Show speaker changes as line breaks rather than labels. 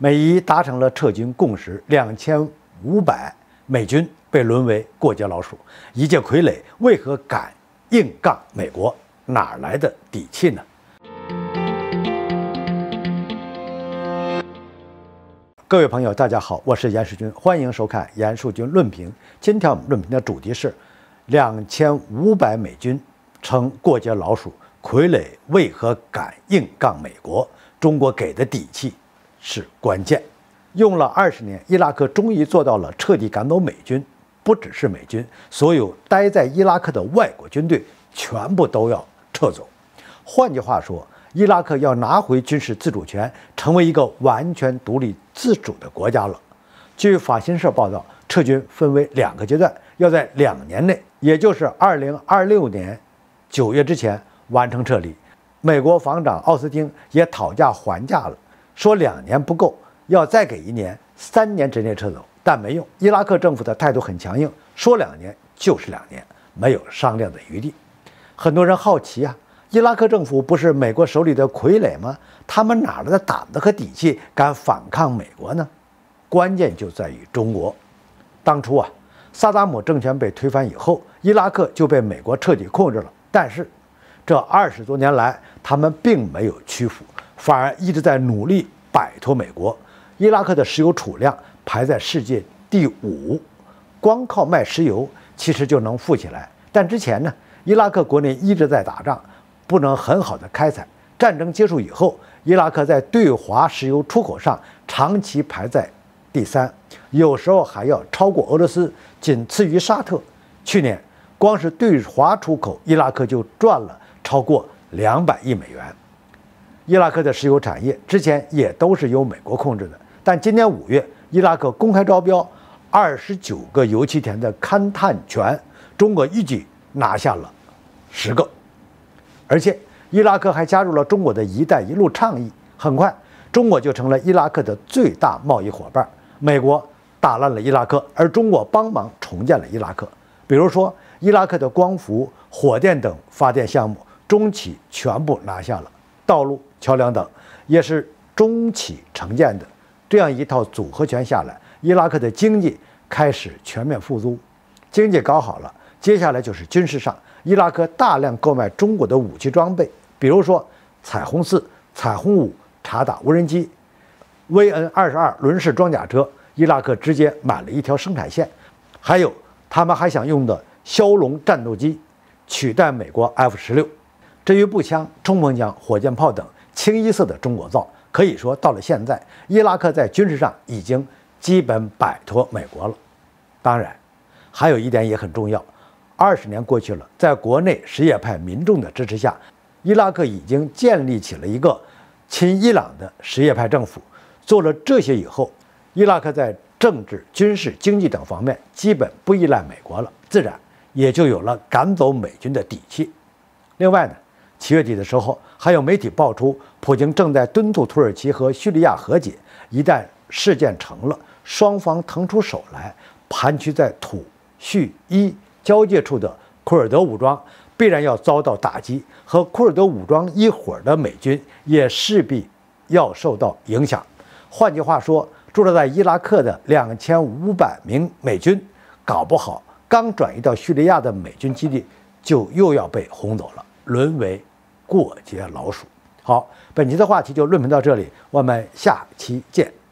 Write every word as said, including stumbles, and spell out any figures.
美伊达成了撤军共识，两千五百美军被沦为过街老鼠。一介傀儡为何敢硬杠美国？哪来的底气呢？各位朋友，大家好，我是严树军，欢迎收看严树军论评。今天我们论评的主题是：两千五百美军称过街老鼠，傀儡为何敢硬杠美国？中国给的底气是关键。用了二十年，伊拉克终于做到了彻底赶走美军，不只是美军，所有待在伊拉克的外国军队全部都要撤走。换句话说，伊拉克要拿回军事自主权，成为一个完全独立自主的国家了。据法新社报道，撤军分为两个阶段，要在两年内，也就是二零二六年九月之前完成撤离。美国防长奥斯汀也讨价还价了，说两年不够，要再给一年，三年之内撤走，但没用。伊拉克政府的态度很强硬，说两年就是两年，没有商量的余地。很多人好奇啊，伊拉克政府不是美国手里的傀儡吗？他们哪来的胆子和底气敢反抗美国呢？关键就在于中国。当初啊，萨达姆政权被推翻以后，伊拉克就被美国彻底控制了。但是这二十多年来，他们并没有屈服，反而一直在努力摆脱美国。伊拉克的石油储量排在世界第五，光靠卖石油其实就能富起来。但之前呢，伊拉克国内一直在打仗，不能很好的开采。战争结束以后，伊拉克在对华石油出口上长期排在第三，有时候还要超过俄罗斯，仅次于沙特。去年光是对华出口，伊拉克就赚了超过两百亿美元。伊拉克的石油产业之前也都是由美国控制的，但今年五月，伊拉克公开招标二十九个油气田的勘探权，中国一举拿下了十个，而且伊拉克还加入了中国的一带一路倡议。很快，中国就成了伊拉克的最大贸易伙伴。美国打烂了伊拉克，而中国帮忙重建了伊拉克。比如说，伊拉克的光伏、火电等发电项目，中企全部拿下了；道路、桥梁等也是中企承建的。这样一套组合拳下来，伊拉克的经济开始全面复苏。经济搞好了，接下来就是军事上，伊拉克大量购买中国的武器装备，比如说彩虹四、彩虹五察打无人机、V N 二十二轮式装甲车，伊拉克直接买了一条生产线。还有他们还想用的枭龙战斗机取代美国 F 十六。至于步枪、冲锋枪、火箭炮等，清一色的中国造。可以说，到了现在，伊拉克在军事上已经基本摆脱美国了。当然，还有一点也很重要，二十年过去了，在国内什叶派民众的支持下，伊拉克已经建立起了一个亲伊朗的什叶派政府。做了这些以后，伊拉克在政治、军事、经济等方面基本不依赖美国了，自然也就有了赶走美军的底气。另外呢，七月底的时候，还有媒体爆出，普京正在敦促土耳其和叙利亚和解。一旦事件成了，双方腾出手来，盘踞在土叙伊交界处的库尔德武装必然要遭到打击，和库尔德武装一伙的美军也势必要受到影响。换句话说，驻扎在伊拉克的两千五百名美军，搞不好刚转移到叙利亚的美军基地就又要被轰走了，沦为过街老鼠。好，本期的话题就论评到这里，我们下期见。